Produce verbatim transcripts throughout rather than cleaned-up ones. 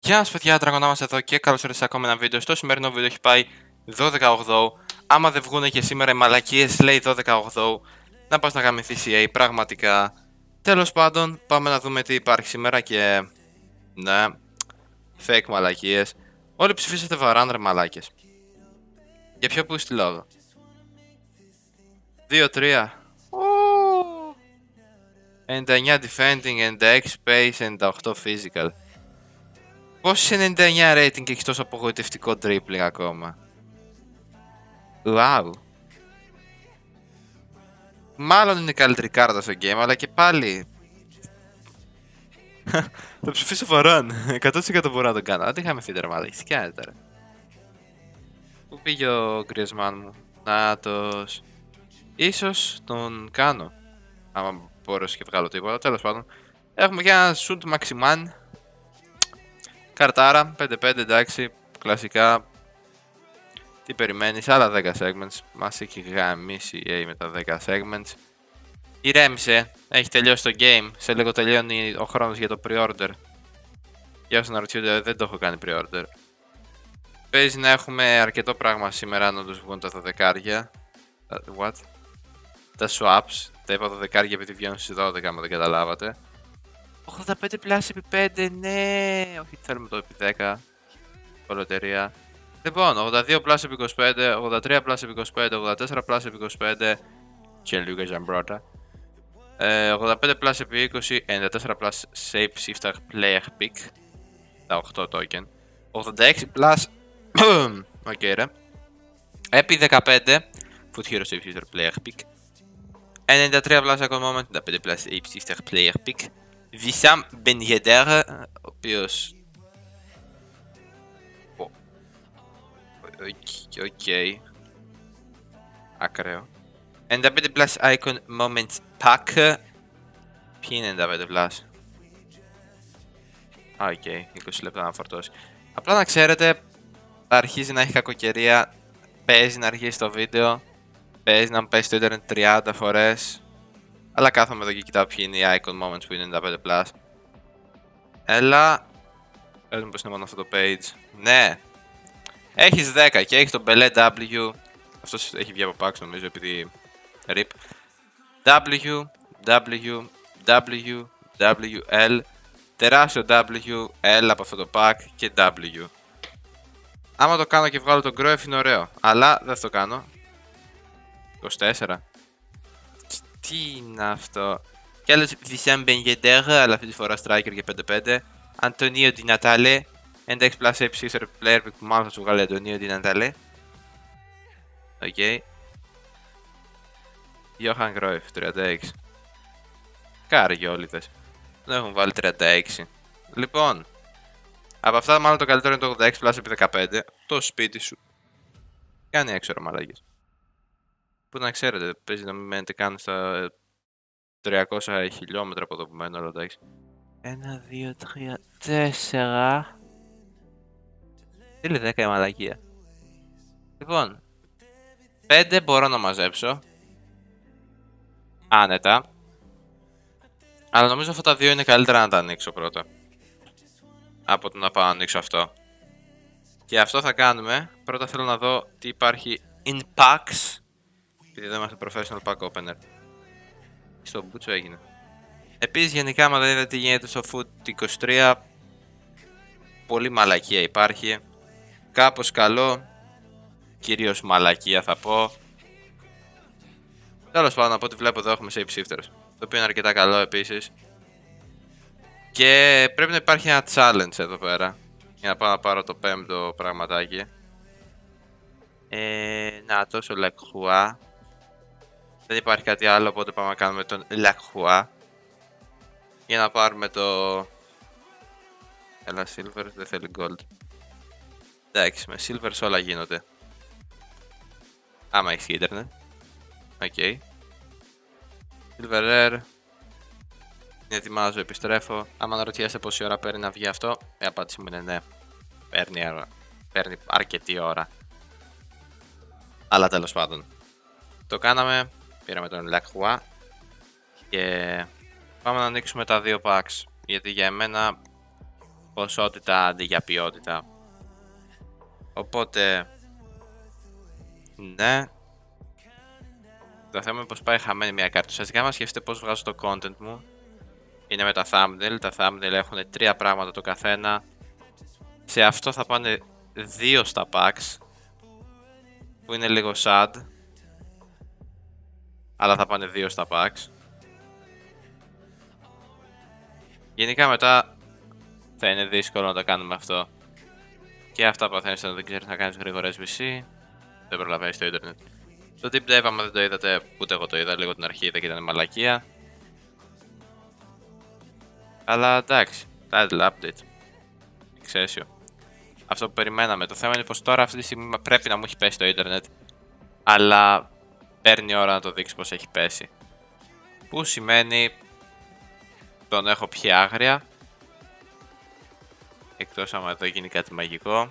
Γεια σας παιδιά, Dragonautas εδώ και καλώς ήρθατε σε ακόμα ένα βίντεο. Στο σημερινό βίντεο έχει πάει δώδεκα ογδόου. Άμα δεν βγούνε και σήμερα οι μαλακίες, λέει δώδεκα ογδόου. Να πας να γαμηθεί σι έι, πραγματικά. Τέλος πάντων, πάμε να δούμε τι υπάρχει σήμερα και... Ναι, fake μαλακίες. Όλοι ψηφίσατε βαράν ρε μαλάκες. Για ποιο πούστη λόγο? δύο τρία. ενενήντα εννιά defending, ενενήντα έξι pace, ενενήντα οκτώ physical. Πώς είσαι ενενήντα εννιά rating και έχεις τόσο απογοητευτικό dribbling ακόμα? Wow. Μάλλον είναι η καλύτερη κάρτα στο game, αλλά και πάλι... Θα ψηφίσω Βαράν. εκατό τοις εκατό μπορώ να τον κάνω. Αν είχαμε φίτερ μάλλον. Τι κάνετε τώρα? Πού πήγε ο Γκριεσμάν μου? Νάτος. Ίσως τον κάνω. Άμα μπορέσω και βγάλω τίποτα. Τέλος πάντων. Έχουμε και ένα shoot Maximan. Καρτάρα. πέντε πέντε εντάξει. Κλασικά. Τι περιμένεις? Άλλα δέκα segments. Μας έχει γαμίσει η έι με τα δέκα segments. Ηρέμησε. Έχει τελειώσει το game. Σε λίγο τελειώνει ο χρόνος για το pre-order. Για όσοι να ρωτιούνται, δεν το έχω κάνει pre-order. Παίζει να έχουμε αρκετό πράγμα σήμερα να τους βγουν τα δωδεκάρια. What? Τα swaps. Τα είπα δωδεκάρια επειδή βγαίνουν στις δώδεκα, άμα δεν καταλάβατε. ογδόντα πέντε πλάσι επί πέντε, ναι! Όχι, θέλουμε το επί δέκα. Κολοτερία. Λοιπόν, ογδόντα δύο πλάσι επί είκοσι πέντε, ογδόντα τρία πλάσι επί είκοσι πέντε, ογδόντα τέσσερα πλάσι επί είκοσι πέντε. Και Lucas Zambrotta. Ε, ογδόντα πέντε πλάσι επί είκοσι, ενενήντα τέσσερα πλάσι Shape Shifter Player Pick. Τα οκτώ token. ογδόντα έξι πλάσι. Οκ, ρε. Επί δεκαπέντε. Foot Hero Shape Shifter Player Pick. ενενήντα τρία πλάσι ακόμα, ενενήντα πέντε πλάσι Shape Shifter Player Pick. Wissam Ben Yedder, ο οποίος... Οκ. Ακραίο. ενενήντα πέντε πλάσι Icon Moments Pack. Ποιοι είναι ενενήντα πέντε πλάσι? Α, οκ. είκοσι λεπτά να φορτώσει. Απλά να ξέρετε, αρχίζει να έχει κακοκαιρία. Παίζει να αρχίσει το βίντεο. Παίζει να μου πέσει το ίντερνετ τριάντα φορές. Αλλά κάθομαι εδώ και κοιτάω ποιοι είναι οι Icon Moments που είναι ενενήντα πέντε πλάσι. Έλα. Πες μου πως είναι μόνο αυτό το page. Ναι. Έχεις δέκα και έχει τον Belé W. Αυτός έχει βγει από πάξ νομίζω επειδή... Rip. W, W, W, W, L. Τεράστιο W, L από αυτό το pack και W. Άμα το κάνω και βγάλω τον Growth είναι ωραίο. Αλλά δεν θα το κάνω. είκοσι τέσσερα. Τι είναι αυτό? Κι άλλος Wissam Ben Yedder, αλλά αυτή τη φορά striker για πέντε πέντε. Antonio Di Natale. ενενήντα έξι plus Shape Shifter Player που μάλλον θα σου βγάλει Antonio Di Natale. Οκ. Johan Cruyff, τριάντα έξι. Κάργοι όλοι θες. Δεν έχουν βάλει τριάντα έξι. Λοιπόν, από αυτά μάλλον το καλύτερο είναι το ογδόντα έξι plus επί δεκαπέντε. Το σπίτι σου. Κάνει έξω ρε μαλάκες. Που να ξέρετε, παίζει να μην μένετε καν στα τριακόσια χιλιόμετρα από εδώ που μένω, αλλά εντάξει. ένα, δύο, τρία, τέσσερα. Τι λέει δέκα η μαλακία? Λοιπόν, πέντε μπορώ να μαζέψω. Άνετα. Αλλά νομίζω αυτά τα δύο είναι καλύτερα να τα ανοίξω πρώτα. Από το να πάω να ανοίξω αυτό. Και αυτό θα κάνουμε. Πρώτα θέλω να δω τι υπάρχει in packs. Επειδή δεν είμαστε professional pack opener. Στο μπούτσο έγινε. Επίσης γενικά άμα δεν είδατε τι γίνεται στο Foot είκοσι τρία. Πολύ μαλακία υπάρχει. Κάπως καλό. Κυρίως μαλακία θα πω. Τέλος πάντων από ό,τι βλέπω εδώ έχουμε Shape Shifters. Το οποίο είναι αρκετά καλό επίσης. Και πρέπει να υπάρχει ένα challenge εδώ πέρα. Για να πάω να πάρω το πέμπτο πραγματάκι. Ε, να τόσο Lacroix. Δεν υπάρχει κάτι άλλο, οπότε πάμε να κάνουμε τον Lacroix. Για να πάρουμε το... Έλα silver, δεν θέλει gold. Εντάξει, με silver σε όλα γίνονται. Άμα έχεις ίντερνετ. Οκ. Okay. Silver Air. Ετοιμάζω, επιστρέφω. Άμα αναρωτιέστε πόση ώρα παίρνει να βγει αυτό, η απάντηση μου είναι ναι. Παίρνει, ώρα. Παίρνει αρκετή ώρα. Αλλά τέλος πάντων. Το κάναμε. Πήραμε τον Lacroix. Και πάμε να ανοίξουμε τα δύο packs. Γιατί για εμένα ποσότητα αντί για ποιότητα. Οπότε, ναι. Το θέμα είναι πως πάει χαμένη μια κάρτα. Ουσιαστικά, άμα σκεφτείτε πως βγάζω το content μου, είναι με τα thumbnail. Τα thumbnail έχουν τρία πράγματα το καθένα. Σε αυτό θα πάνε δύο στα packs, που είναι λίγο sad, αλλά θα πάνε δύο στα packs. Γενικά μετά θα είναι δύσκολο να το κάνουμε αυτό. Και αυτά παθαίνεις όταν δεν ξέρεις να κάνεις γρήγορα ες βι σι, δεν προλαβαίνεις το ίντερνετ. Το deep dive, άμα δεν το είδατε, ούτε εγώ το είδα, λίγο την αρχή είδα και ήταν μαλακία. Αλλά εντάξει, title update, Excelsior. Αυτό που περιμέναμε. Το θέμα είναι πως τώρα αυτή τη στιγμή πρέπει να μου έχει πέσει το ίντερνετ, αλλά παίρνει ώρα να το δείξει πως έχει πέσει. Που σημαίνει τον έχω πιει άγρια, εκτός άμα εδώ γίνει κάτι μαγικό.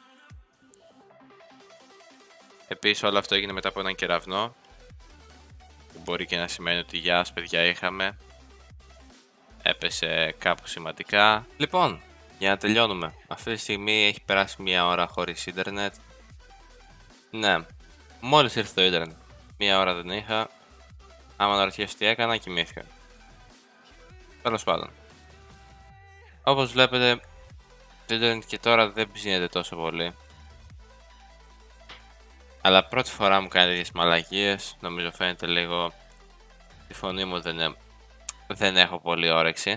Επίσης όλο αυτό έγινε μετά από έναν κεραυνό, που μπορεί και να σημαίνει ότι γεια σας παιδιά είχαμε. Έπεσε κάπου σημαντικά. Λοιπόν, για να τελειώνουμε. Αυτή τη στιγμή έχει περάσει μία ώρα χωρίς ίντερνετ. Ναι, μόλις ήρθε το ίντερνετ. Μία ώρα δεν είχα. Άμα να ρωτήσω τι έκανα, κοιμήθηκα. Τέλος πάντων. Όπως βλέπετε, το ίντερνετ και τώρα δεν ψήνεται τόσο πολύ. Αλλά πρώτη φορά μου κάνει τέτοιες μαλακίες. Νομίζω φαίνεται λίγο. Τη φωνή μου δεν, ε... δεν έχω πολύ όρεξη.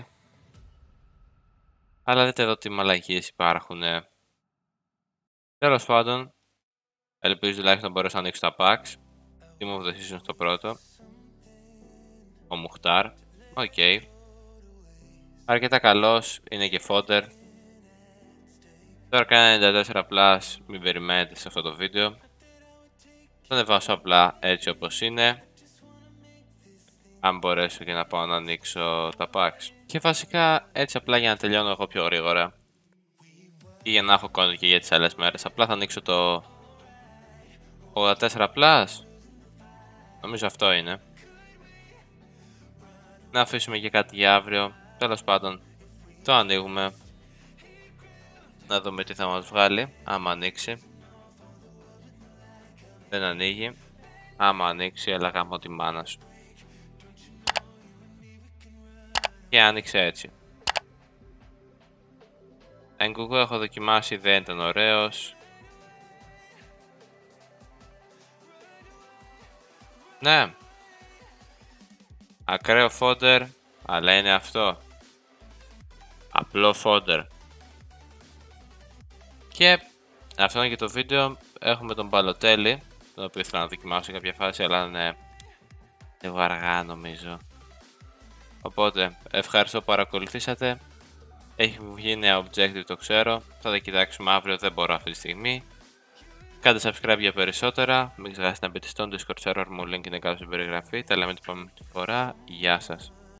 Αλλά δείτε εδώ τι μαλακίες υπάρχουν. Τέλος πάντων, ελπίζω τουλάχιστον να μπορέσω να ανοίξω τα packs. Τι μου βοηθήσουν στο πρώτο. Ο Μουχτάρ. Οκ. Okay. Αρκετά καλός, είναι και fodder. Τώρα κάνει ενενήντα τέσσερα πλας, μην περιμένετε σε αυτό το βίντεο. Το ανεβάσω απλά έτσι όπως είναι. Αν μπορέσω και να πάω να ανοίξω τα packs. Και βασικά έτσι απλά για να τελειώνω εγώ πιο γρήγορα. Ή για να έχω content και για τις άλλες μέρες. Απλά θα ανοίξω το ογδόντα τέσσερα πλας. Νομίζω αυτό είναι. Να αφήσουμε και κάτι για αύριο. Τέλος πάντων, το ανοίγουμε. Να δούμε τι θα μας βγάλει. Άμα ανοίξει. Δεν ανοίγει. Άμα ανοίξει, έλα γάμω τη μάνα σου. Και άνοιξε έτσι. Εν Google έχω δοκιμάσει, δεν ήταν ωραίος. Ναι. Ακραίο fodder, αλλά είναι αυτό. Απλό fodder. Και αυτό είναι και το βίντεο. Έχουμε τον Μπαλοτέλη, τον οποίο ήθελα να δοκιμάσω σε κάποια φάση, αλλά είναι λίγο αργά νομίζω. Οπότε, ευχαριστώ που παρακολουθήσατε. Έχει βγει νέα objective, το ξέρω. Θα τα κοιτάξουμε αύριο, δεν μπορώ αυτή τη στιγμή. Κάντε subscribe για περισσότερα. Μην ξεχάσετε να μπείτε στο Discord server μου, link είναι κάτω στην περιγραφή. Τα λέμε την επόμενη φορά. Γεια σας.